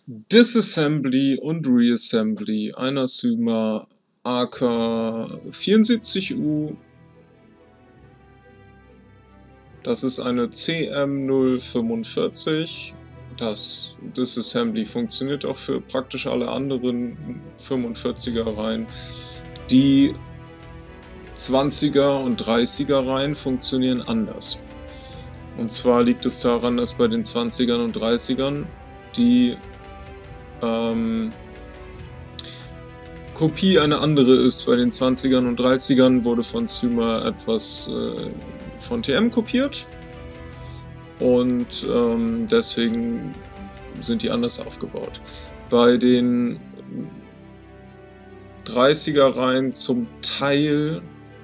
Disassembly und Reassembly einer Syma AK74U. Das ist eine CM045. Das Disassembly funktioniert auch für praktisch alle anderen 45er Reihen. Die 20er und 30er Reihen funktionieren anders. Und zwar liegt es daran, dass bei den 20ern und 30ern die Kopie eine andere ist. Bei den 20ern und 30ern wurde von Syma etwas von TM kopiert und deswegen sind die anders aufgebaut. Bei den 30er Reihen zum Teil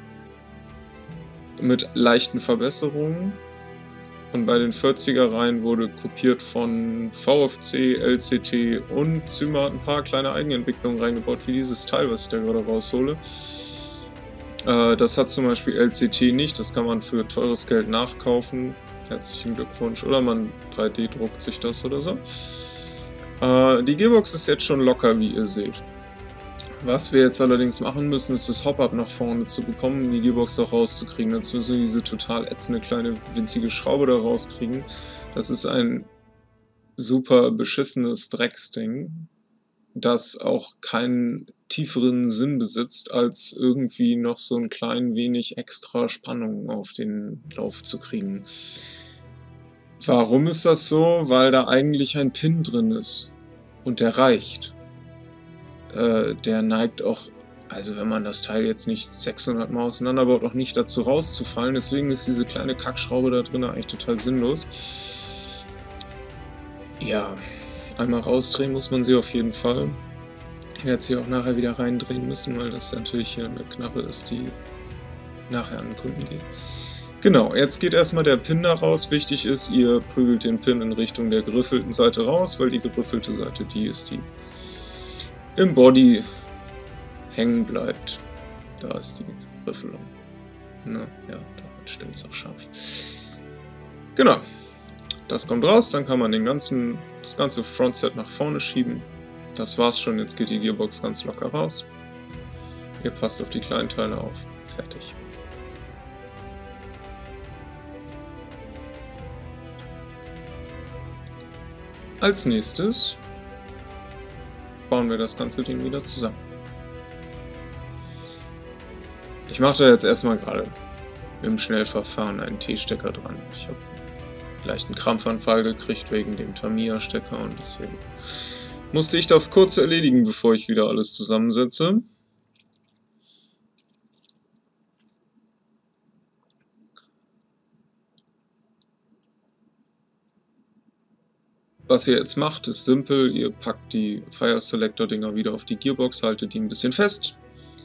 mit leichten Verbesserungen. Und bei den 40er Reihen wurde kopiert von VFC, LCT und Syma hat ein paar kleine Eigenentwicklungen reingebaut, wie dieses Teil, was ich da gerade raushole. Das hat zum Beispiel LCT nicht, das kann man für teures Geld nachkaufen. Herzlichen Glückwunsch. Oder man 3D-druckt sich das oder so. Die Gearbox ist jetzt schon locker, wie ihr seht. Was wir jetzt allerdings machen müssen, ist das Hop-Up nach vorne zu bekommen, um die Gearbox auch rauszukriegen. Dazu müssen wir diese total ätzende kleine winzige Schraube da rauskriegen. Das ist ein super beschissenes Drecksding, das auch keinen tieferen Sinn besitzt, als irgendwie noch so ein klein wenig extra Spannung auf den Lauf zu kriegen. Warum ist das so? Weil da eigentlich ein Pin drin ist. Und der reicht. Der neigt auch, also wenn man das Teil jetzt nicht 600 Mal auseinanderbaut, auch nicht dazu rauszufallen. Deswegen ist diese kleine Kackschraube da drin eigentlich total sinnlos. Ja, einmal rausdrehen muss man sie auf jeden Fall. Ich werde sie auch nachher wieder reindrehen müssen, weil das natürlich hier eine Knarre ist, die nachher an den Kunden geht. Genau, jetzt geht erstmal der Pin da raus. Wichtig ist, ihr prügelt den Pin in Richtung der geriffelten Seite raus, weil die geriffelte Seite die ist, die im Body hängen bleibt. Da ist die Riffelung. Na, ja, da stellt es auch scharf. Genau. Das kommt raus, dann kann man das ganze Frontset nach vorne schieben. Das war's schon, jetzt geht die Gearbox ganz locker raus. Ihr passt auf die kleinen Teile auf. Fertig. Als nächstes bauen wir das ganze Ding wieder zusammen. Ich mache da jetzt erstmal gerade im Schnellverfahren einen T-Stecker dran. Ich habe einen leichten Krampfanfall gekriegt wegen dem Tamiya-Stecker und deswegen musste ich das kurz erledigen, bevor ich wieder alles zusammensetze. Was ihr jetzt macht, ist simpel. Ihr packt die Fire Selector Dinger wieder auf die Gearbox, haltet die ein bisschen fest.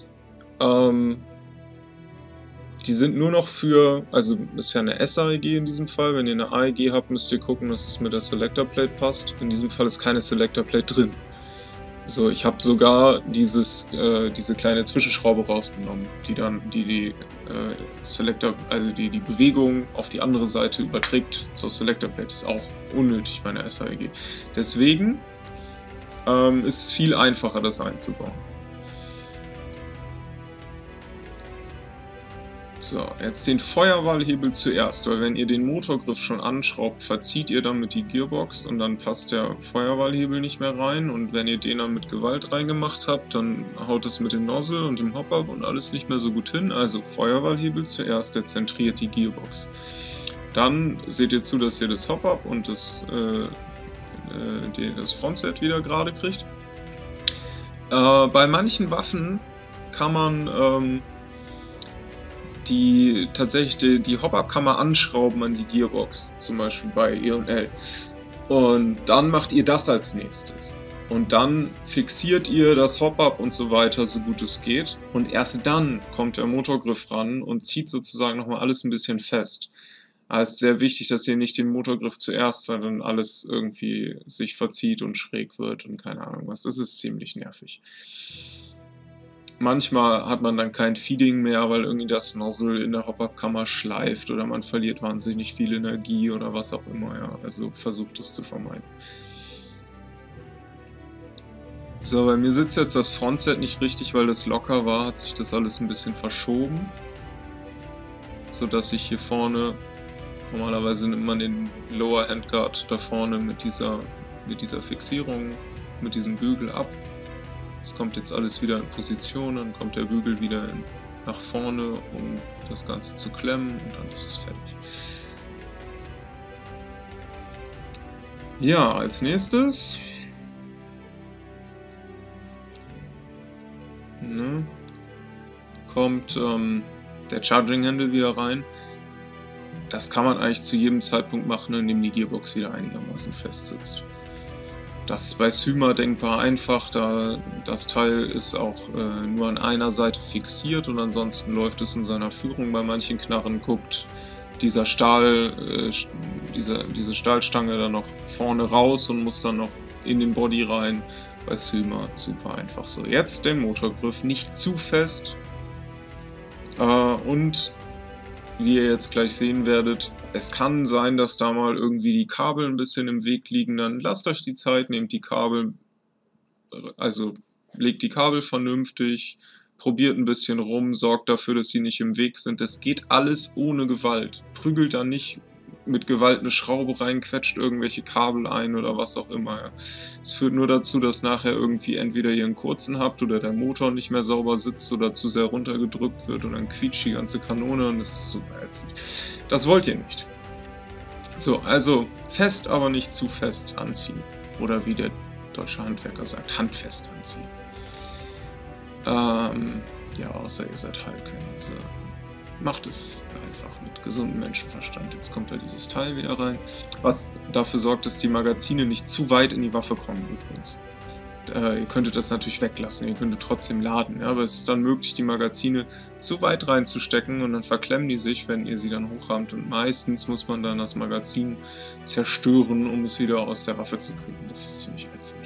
Die sind nur noch für, also ist ja eine SAEG in diesem Fall. Wenn ihr eine AEG habt, müsst ihr gucken, dass es mit der Selector Plate passt. In diesem Fall ist keine Selector Plate drin. So, ich habe sogar diese kleine Zwischenschraube rausgenommen, die dann die Selector, also die Bewegung auf die andere Seite überträgt zur Selector Plate. Das ist auch unnötig bei einer SAEG. Deswegen ist es viel einfacher, das einzubauen. So, jetzt den Feuerwahlhebel zuerst, weil wenn ihr den Motorgriff schon anschraubt, verzieht ihr damit die Gearbox und dann passt der Feuerwahlhebel nicht mehr rein, und wenn ihr den dann mit Gewalt reingemacht habt, dann haut es mit dem Nozzle und dem Hop-Up und alles nicht mehr so gut hin. Also Feuerwahlhebel zuerst, der zentriert die Gearbox. Dann seht ihr zu, dass ihr das Hop-Up und das Frontset wieder gerade kriegt. Bei manchen Waffen kann man tatsächlich die Hop-Up-Kammer anschrauben an die Gearbox, zum Beispiel bei E&L. Und dann macht ihr das als nächstes. Und dann fixiert ihr das Hop-Up und so weiter, so gut es geht. Und erst dann kommt der Motorgriff ran und zieht sozusagen nochmal alles ein bisschen fest. Aber es ist sehr wichtig, dass ihr nicht den Motorgriff zuerst, weil dann alles irgendwie sich verzieht und schräg wird und keine Ahnung was. Das ist ziemlich nervig. Manchmal hat man dann kein Feeding mehr, weil irgendwie das Nozzle in der Hop-Up-Kammer schleift oder man verliert wahnsinnig viel Energie oder was auch immer. Ja. Also versucht es zu vermeiden. So, bei mir sitzt jetzt das Frontset nicht richtig, weil das locker war, hat sich das alles ein bisschen verschoben. Sodass ich hier vorne, normalerweise nimmt man den Lower Handguard da vorne mit dieser Fixierung, mit diesem Bügel ab. Es kommt jetzt alles wieder in Position, dann kommt der Bügel wieder nach vorne, um das Ganze zu klemmen und dann ist es fertig. Ja, als nächstes kommt der Charging Handle wieder rein. Das kann man eigentlich zu jedem Zeitpunkt machen, in dem die Gearbox wieder einigermaßen fest sitzt. Das ist bei Syma denkbar einfach, da das Teil ist auch nur an einer Seite fixiert und ansonsten läuft es in seiner Führung. Bei manchen Knarren guckt diese Stahlstange dann noch vorne raus und muss dann noch in den Body rein. Bei Syma super einfach so. Jetzt den Motorgriff nicht zu fest und wie ihr jetzt gleich sehen werdet, es kann sein, dass da mal irgendwie die Kabel ein bisschen im Weg liegen. Dann lasst euch die Zeit, nehmt die Kabel, also legt die Kabel vernünftig, probiert ein bisschen rum, sorgt dafür, dass sie nicht im Weg sind. Das geht alles ohne Gewalt. Prügelt da nicht mit Gewalt eine Schraube rein, quetscht irgendwelche Kabel ein oder was auch immer. Es führt nur dazu, dass nachher irgendwie entweder ihr einen kurzen habt oder der Motor nicht mehr sauber sitzt oder zu sehr runtergedrückt wird und dann quietscht die ganze Kanone und das ist super ätzend. Das wollt ihr nicht. So, also fest, aber nicht zu fest anziehen. Oder wie der deutsche Handwerker sagt, handfest anziehen. Ja, außer ihr seid Hulk. Also macht es einfach mit gesundem Menschenverstand. Jetzt kommt da dieses Teil wieder rein, was dafür sorgt, dass die Magazine nicht zu weit in die Waffe kommen übrigens. Ihr könntet das natürlich weglassen, ihr könntet trotzdem laden, ja, aber es ist dann möglich, die Magazine zu weit reinzustecken und dann verklemmen die sich, wenn ihr sie dann hochramt und meistens muss man dann das Magazin zerstören, um es wieder aus der Waffe zu kriegen. Das ist ziemlich ätzend.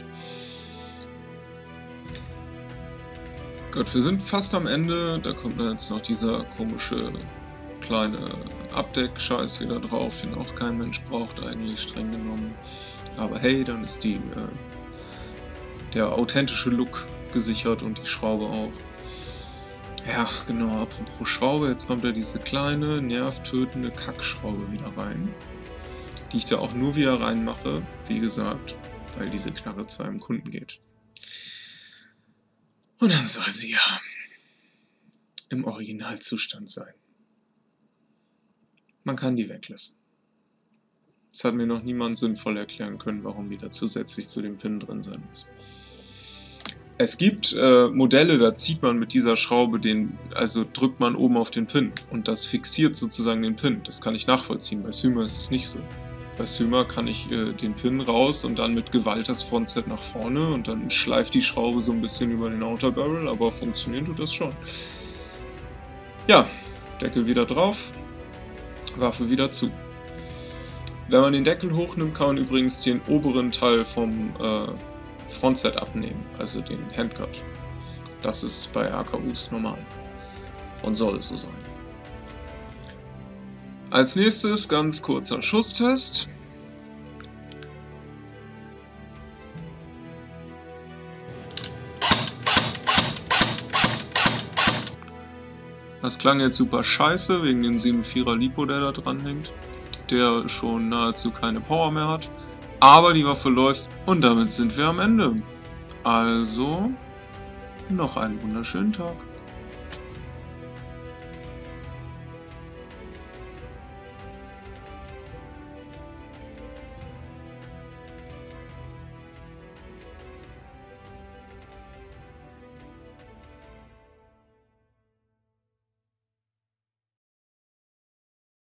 Gut, wir sind fast am Ende, da kommt jetzt noch dieser komische kleine Abdeck-Scheiß wieder drauf, den auch kein Mensch braucht eigentlich, streng genommen. Aber hey, dann ist der authentische Look gesichert und die Schraube auch. Ja, genau, apropos Schraube, jetzt kommt da diese kleine, nervtötende Kackschraube wieder rein, die ich da auch nur wieder reinmache, wie gesagt, weil diese Knarre zu einem Kunden geht. Und dann soll sie ja im Originalzustand sein. Man kann die weglassen. Es hat mir noch niemand sinnvoll erklären können, warum die da zusätzlich zu dem Pin drin sein muss. Es gibt Modelle, da zieht man mit dieser Schraube also drückt man oben auf den Pin und das fixiert sozusagen den Pin. Das kann ich nachvollziehen. Bei Syma ist es nicht so. Bei Syma kann ich den Pin raus und dann mit Gewalt das Frontset nach vorne und dann schleift die Schraube so ein bisschen über den Outer Barrel, aber funktioniert tut das schon. Ja, Deckel wieder drauf, Waffe wieder zu. Wenn man den Deckel hochnimmt, kann man übrigens den oberen Teil vom Frontset abnehmen, also den Handguard. Das ist bei AKUs normal und soll so sein. Als nächstes ganz kurzer Schusstest. Das klang jetzt super scheiße wegen dem 7.4er Lipo, der da dran hängt, der schon nahezu keine Power mehr hat. Aber die Waffe läuft und damit sind wir am Ende. Also noch einen wunderschönen Tag.